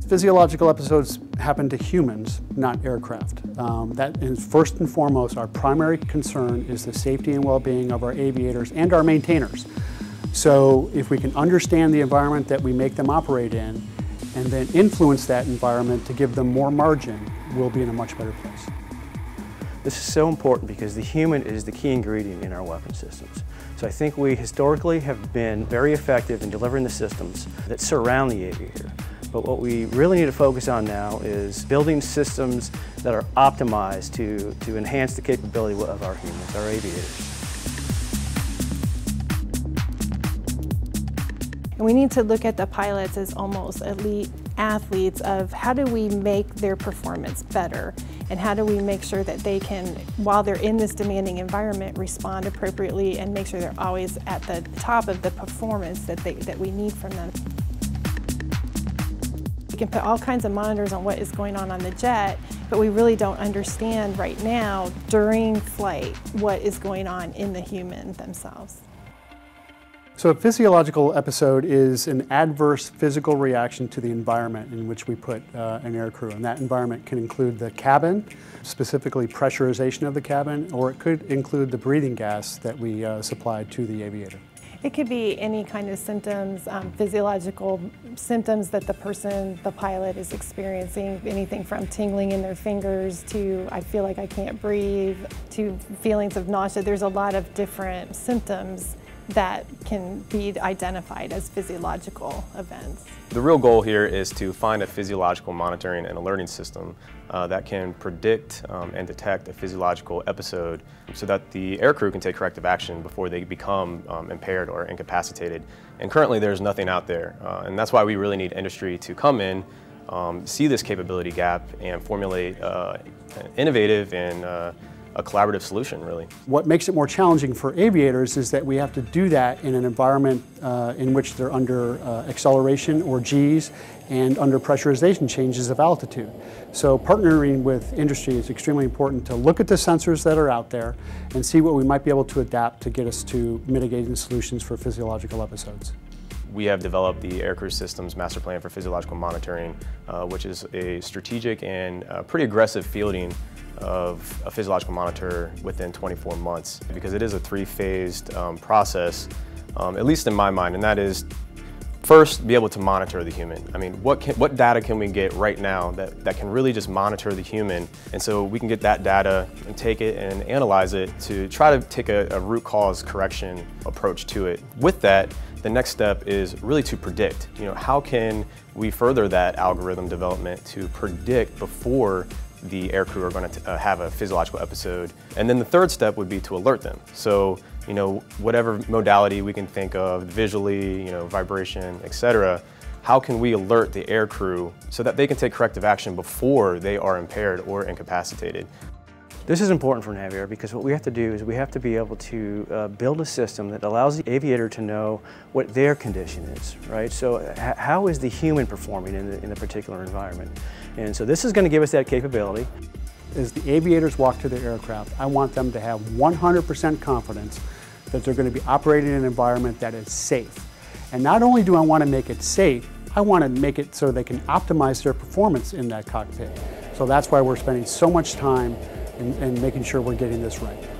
Physiological episodes happen to humans, not aircraft. That is first and foremost, our primary concern is the safety and well-being of our aviators and our maintainers. So if we can understand the environment that we make them operate in, and then influence that environment to give them more margin, we'll be in a much better place. This is so important because the human is the key ingredient in our weapon systems. So I think we historically have been very effective in delivering the systems that surround the aviator. But what we really need to focus on now is building systems that are optimized to enhance the capability of our humans, our aviators. And we need to look at the pilots as almost elite athletes of how do we make their performance better, and how do we make sure that they can, while they're in this demanding environment, respond appropriately and make sure they're always at the top of the performance that we need from them. We can put all kinds of monitors on what is going on the jet, but we really don't understand right now during flight what is going on in the human themselves. So a physiological episode is an adverse physical reaction to the environment in which we put an aircrew. And that environment can include the cabin, specifically pressurization of the cabin, or it could include the breathing gas that we supply to the aviator. It could be any kind of symptoms, physiological symptoms that the pilot is experiencing, anything from tingling in their fingers to I feel like I can't breathe, to feelings of nausea. There's a lot of different symptoms that can be identified as physiological events. The real goal here is to find a physiological monitoring and alerting system that can predict and detect a physiological episode so that the aircrew can take corrective action before they become impaired or incapacitated. And currently there's nothing out there, and that's why we really need industry to come in, see this capability gap, and formulate innovative and a collaborative solution, really. What makes it more challenging for aviators is that we have to do that in an environment in which they're under acceleration or G's and under pressurization changes of altitude. So partnering with industry is extremely important to look at the sensors that are out there and see what we might be able to adapt to get us to mitigating solutions for physiological episodes. We have developed the AIRCREW Systems Master Plan for Physiological Monitoring, which is a strategic and pretty aggressive fielding of a physiological monitor within 24 months, because it is a three-phased process, at least in my mind, and that is first be able to monitor the human. I mean, what data can we get right now that can really just monitor the human, and so we can get that data and take it and analyze it to try to take a root cause correction approach to it. With that, the next step is really to predict. How can we further that algorithm development to predict before the aircrew are going to have a physiological episode? And then the third step would be to alert them. So, whatever modality we can think of, visually, vibration, etc., how can we alert the aircrew so that they can take corrective action before they are impaired or incapacitated? This is important for NAVAIR because what we have to do is we have to be able to build a system that allows the aviator to know what their condition is, right? So how is the human performing in the particular environment? And so this is going to give us that capability. As the aviators walk to their aircraft, I want them to have 100% confidence that they're going to be operating in an environment that is safe. And not only do I want to make it safe, I want to make it so they can optimize their performance in that cockpit. So that's why we're spending so much time in making sure we're getting this right.